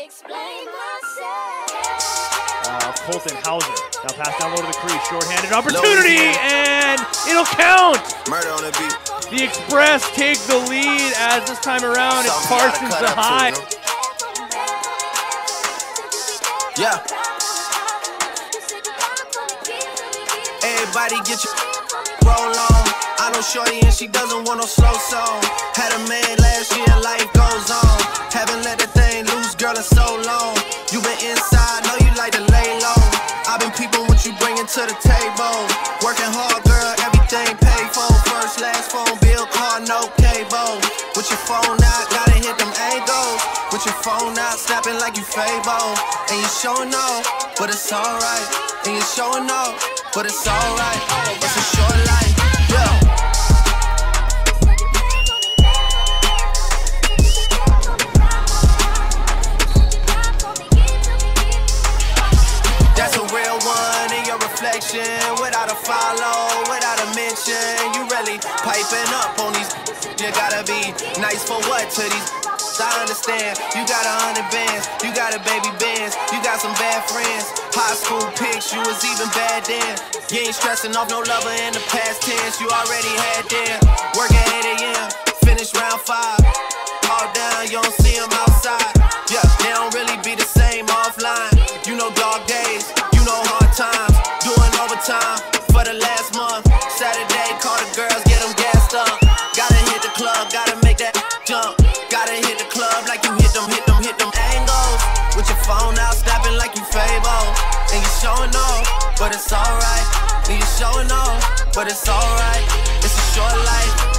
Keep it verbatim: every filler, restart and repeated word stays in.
explain myself. Uh, Colton Hauser. Now pass down low to the crease. Short-handed opportunity, and it'll count. Murder on the beat. The Express take the lead as this time around it's Parsons the high. Yeah. Everybody get your roll on. I know shorty and she doesn't want no slow song. Had a man last year, life goes on. Haven't let that thing loose, girl, in so long. You been inside, know you like to lay low. I've been peeping what you bringing to the table. Working hard, girl, everything paid for. First, last phone bill, car, no cable. With your phone out, gotta hit them angles. With your phone out, snapping like you Fable. And you showing off, but it's alright. And you showing off, but it's alright. It's a short life, yeah. That's a real one in your reflection. Without a follow, without a mention. You really piping up on these. You gotta be nice for what to these. I understand, you got a hundred bands, you got a baby bands, you got some bad friends. High school pics, you was even bad then. You ain't stressing off no lover in the past tense, you already had them. Work at eight A M, finish round five. All down, you don't see them outside. Yeah, they don't really be the same offline. You know dog days, you know hard times. Doing overtime for the last month. Saturday, call the girls, get them gassed up. Gotta hit the club, gotta make that jump. Gotta hit the club like you hit them, hit them, hit them angles. With your phone out, snapping like you Fable. And you showing off, but it's alright. And you showing off, but it's alright. It's a short life.